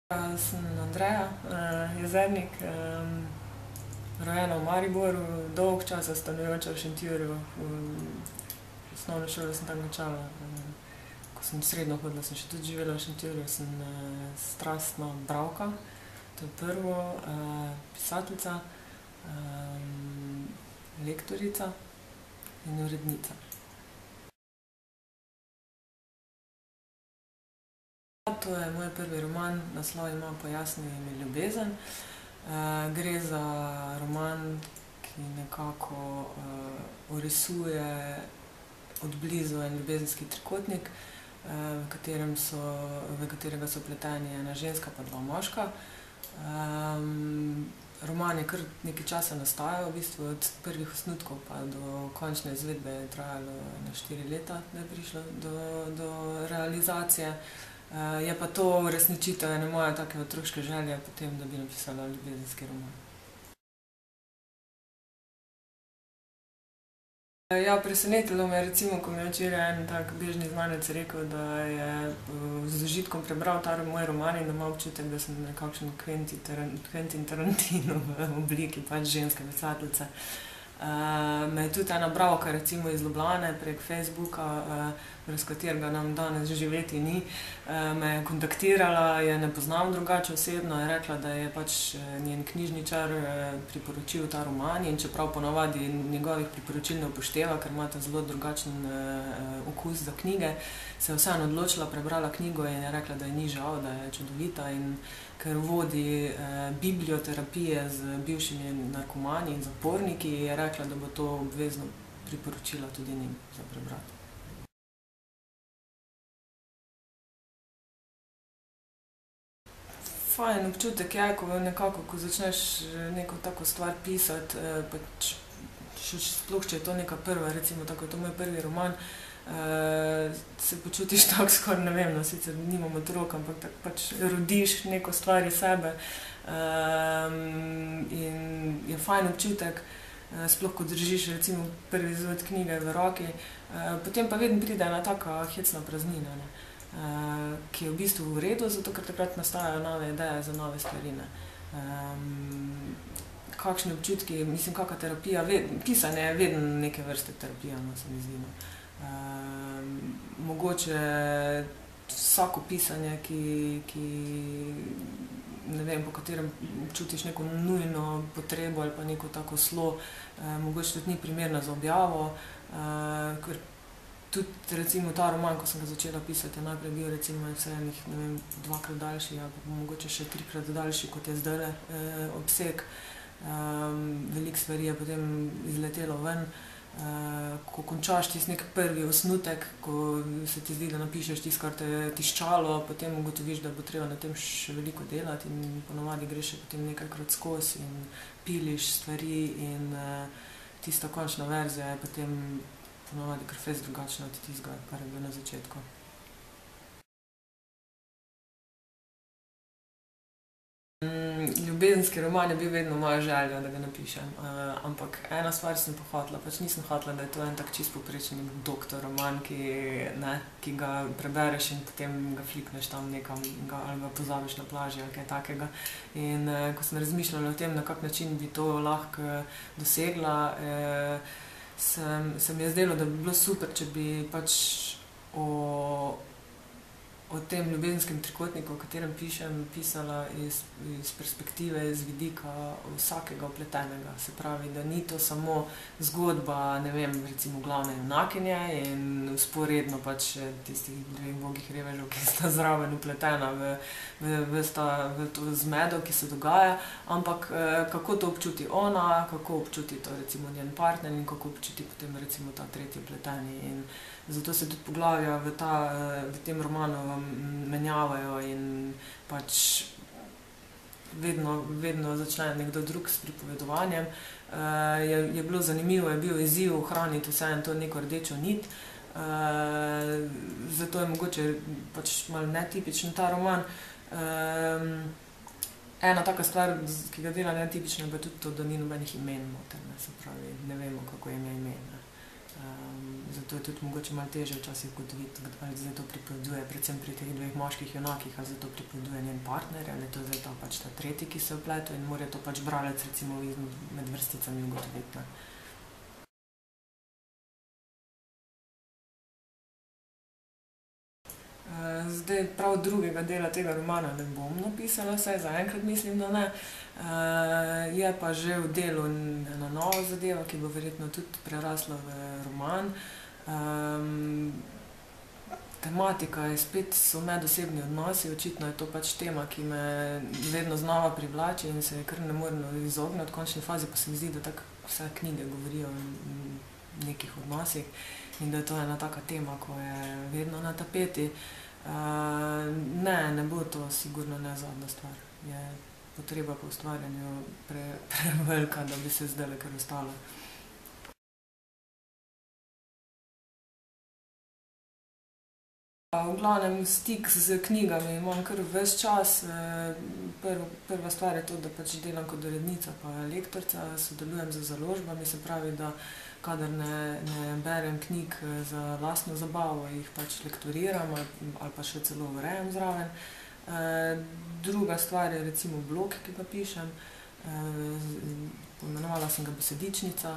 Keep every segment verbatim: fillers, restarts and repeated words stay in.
Sem Andreja Jezernik, rojena v Mariboru, dolgo časa stanujoča v Šentjurju. Osnovno šolo sem tam končala. Ko sem v srednjo hodila, sem še tudi živela v Šentjurju. Sem strastna bralka, to je prvo, pisateljica, lektorica in urednica. To je moj prvi roman, naslov ima Pojasni mi ljubezen. Gre za roman, ki nekako orisuje od blizu en ljubezenski trikotnik, v katerem so, v katerega so vpleteni ena ženska pa dva moška. Roman je kar nekaj časa nastajal, v bistvu od prvih osnutkov pa do končne izvedbe je trajalo ene štiri leta, da je prišlo do, do realizacije. Je pa to uresničitev ene moje take otroške želje potem, da bi napisala ljubezenski roman. Ja, presenetilo me je recimo, ko mi je včeraj en tak bežni znanec rekel, da je z užitkom prebral ta moj roman in da ima občutek, da sem nekakšen Quentin Tarantino v obliki pač ženske pisateljice. Me je tudi ena bralka recimo iz Ljubljane prek Facebooka, brez katerega nam danes živeti ni, me je kontaktirala, je ne poznam drugače osebno, je rekla, da je pač njen knjižničar priporočil ta roman in čeprav ponavadi njegovih priporočil ne upošteva, ker imata zelo drugačen okus za knjige, se je vseeno odločila, prebrala knjigo in je rekla, da ji ni žal, da je čudovita, in ker vodi biblioterapije z bivšimi narkomani in zaporniki, je rekla, da bo to obvezno priporočila tudi njim za prebrati. Fajn občutek je, ko nekako, ko začneš neko tako stvar pisati, pač sploh, če je to neka prva, recimo tako je to moj prvi roman, se počutiš tako skoraj, ne vem, no, sicer nimam otrok, ampak tako pač rodiš neko stvar iz sebe in je fajn občutek, sploh, ko držiš recimo prvi izvod knjige v roki, potem pa vedno pride ena taka hecna praznina, ne, ki je v bistvu v redu, zato ker takrat nastajajo nove ideje za nove stvari, ne. Kakšni občutki, mislim, kaka terapija, pisanje je vedno neke vrste terapija, no, se mi zdi, no. Mogoče vsako pisanje, ki, ki, ne vem, po katerem občutiš neko nujno potrebo ali pa neko tako slo, mogoče tudi ni primerna za objavo, ker tudi recimo ta roman, ko sem ga začela pisati, je najprej bil recimo vsaj enih, ne vem, dvakrat daljši ali pa mogoče še trikrat daljši, kot je zdajle obseg. Veliko stvari je potem izletelo ven. Ko končaš tisti neki prvi osnutek, ko se ti zdi, da napišeš tisto, kar te je tiščalo, potem ugotoviš, da bo treba na tem še veliko delati in ponavadi greš še potem nekajkrat skozi in piliš stvari in tista končna verzija je potem ponavadi kar fejst drugačna od tistega, kar je bilo na začetku. Ljubezenski roman je bil vedno moja želja, da ga napišem, ampak ena stvar sem pa hotela, pač nisem hotela, da je to en tak čisto povprečen doktor roman, ki, ne, ki ga prebereš in potem ga flikneš tam nekam ali ga pozabiš na plaži ali kaj takega. In ko sem razmišljala o tem, na kak način bi to lahko dosegla, se mi je zdelo, da bi bilo super, če bi pač o o tem ljubezenskem trikotniku, o katerem pišem, pisala iz perspektive, iz vidika vsakega vpletenega. Se pravi, da ni to samo zgodba, ne vem, recimo glavne junakinje in vzporedno pač tistih dveh ubogih revežev, ki sta zraven vpletena v to zmedo, ki se dogaja, ampak kako to občuti ona, kako občuti to recimo njen partner in kako občuti potem recimo ta tretji vpleteni. In zato se tudi poglavja v tem romanu menjavajo in pač vedno, vedno začne nekdo drug s pripovedovanjem. Je bilo zanimivo, je bil izziv ohraniti vseeno to neko rdečo nit, zato je mogoče pač malo netipičen ta roman. Ena taka stvar, ki ga dela netipično, je pa tudi to, da ni nobenih imen noter, se pravi, ne vemo, kako jim je ime. Um, zato je tudi mogoče malo težje včasih ugotoviti, ali zdaj to pripoveduje, predvsem pri teh dveh moških junakih, ali zdaj to pripoveduje njen partner, ali je to zdaj ta pač ta tretji, ki se je vpletel in mora to pač bralec recimo med vrsticami ugotoviti, ne. Zdaj prav drugega dela tega romana ne bom napisala, vsaj zaenkrat mislim, da ne. Je pa že v delu ena nova zadeva, ki bo verjetno tudi prerasla v roman. Tematika je spet, so medosebni odnosi, očitno je to pač tema, ki me vedno znova privlači in se je kar ne morem izogniti. V končni fazi pa se mi zdi, da tako vse knjige govorijo o nekih odnosih in da je to ena taka tema, ko je vedno na tapeti. Ne, ne bo to sigurno ne zadnja stvar. Je potreba po ustvarjanju prevelika, da bi se zdajle kar ostalo. V glavnem stik s knjigami imam kar ves čas. Prva stvar je to, da pač delam kot urednica pa lektorica, sodelujem z založbami, se pravi, da kadar ne berem knjig za lastno zabavo, jih pač lektoriram ali pa še celo urejam zraven. Druga stvar je recimo blog, ki ga pišem. Poimenovala sem ga Besedičnica.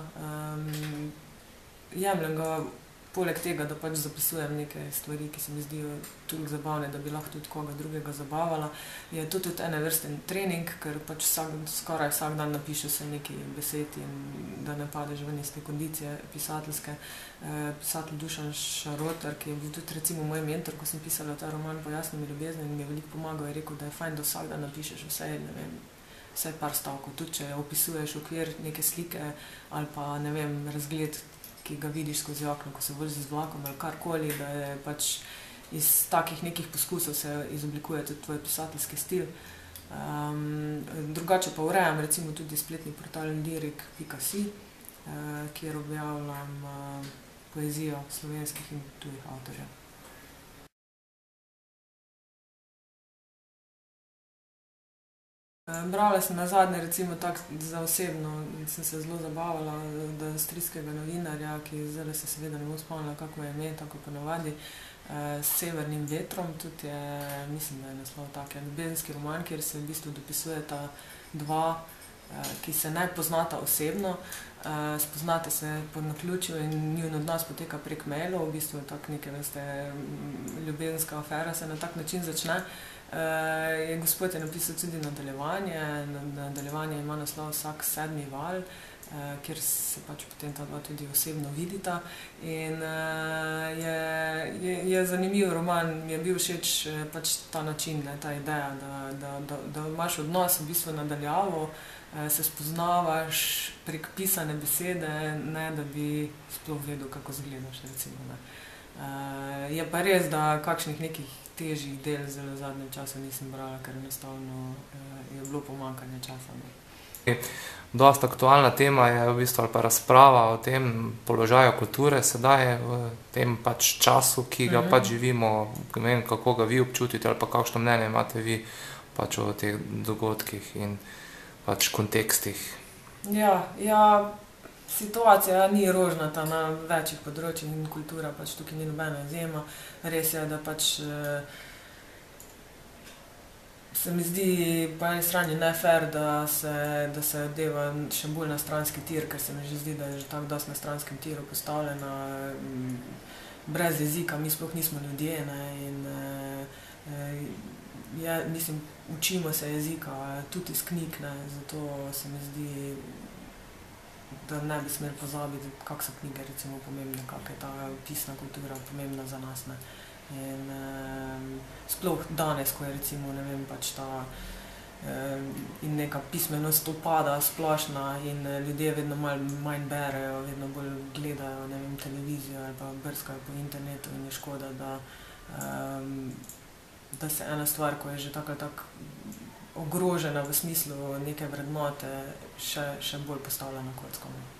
Jemljem ga poleg tega, da pač zapisujem neke stvari, ki se mi zdijo toliko zabavne, da bi lahko tudi koga drugega zabavala. Je to tudi ene vrste trening, ker pač skoraj vsak dan napiše se nekaj besed in da ne padeš ven iz te kondicije pisateljske. Pisatelj Dušan Šarotar, ki je bil tudi recimo moj mentor, ko sem pisala ta roman Pojasni mi ljubezen in mi je veliko pomagal, je rekel, da je fajn, da vsak dan napišeš vsaj, ne vem, vsaj par stavkov. Tudi če opisuješ okvir neke slike ali pa, ne vem, razgled, ki ga vidiš skozi okno, ko se voziš z vlakom ali karkoli, da je pač iz takih nekih poskusov se izoblikuje tudi tvoj pisateljski stil. Drugače pa urejam recimo tudi spletni portal lirik pika si, kjer objavljam poezijo slovenskih in tujih avtorjev. Brala sem nazadnje recimo tako za osebno, sem se zelo zabavala, da avstrijskega novinarja, ki zdajle se seveda ne bom spomnila, kako je ime, tako ponavadi, S severnim vetrom, tudi je, mislim, da je naslov tak, ljubezenski roman, kjer se v bistvu dopisujeta dva, ki se ne poznata osebno, spoznate se po naključju in njun odnos poteka prek mailov, v bistvu je tako neke vrste ljubezenska afera, se na tak način začne. Gospod je napisal tudi nadaljevanje, nadaljevanje ima naslov Vsak sedmi val, kjer se pač potem ta dva tudi osebno vidita in je zanimiv roman, mi je bil všeč pač ta način, ta ideja, da imaš odnos v bistvu nadaljavo, se spoznavaš prek pisane besede, ne da bi sploh vedel, kako izgledaš, recimo. Je pa res, da kakšnih nekih težjih del zelo v zadnjem času nisem brala, ker enostavno je bilo pomanjkanje časa. Dosti aktualna tema je v bistvu ali pa razprava o tem položaju kulture sedaj v tem pač času, ki ga pač živimo. Ne vem, kako ga vi občutite ali pa kakšno mnenje imate vi pač o teh dogodkih in pač kontekstih. Ja, ja, situacija ni rožnata na večjih področjih in kultura pač tukaj ni nobena izjema. Res je, da pač se mi zdi po eni strani nefer, da se deva še bolj na stranski tir, ker se mi že zdi, da je že tako dosti na stranskem tiru postavljena, brez jezika, mi sploh nismo ljudje, ne, in mislim, učimo se jezika tudi iz knjig, ne, zato se mi zdi, da ne bi smeli pozabiti, kako so knjige recimo pomembne, kako je ta pisna kultura pomembna za nas, ne. In sploh danes, ko je recimo, ne vem, pač ta in neka pismenost upada splošna in ljudje vedno manj berejo, vedno bolj gledajo, ne vem, televizijo ali pa brskajo po internetu in je škoda, da da se ena stvar, ko je že tako ali tako ogrožena v smislu neke vrednote, še bolj postavlja na kocko.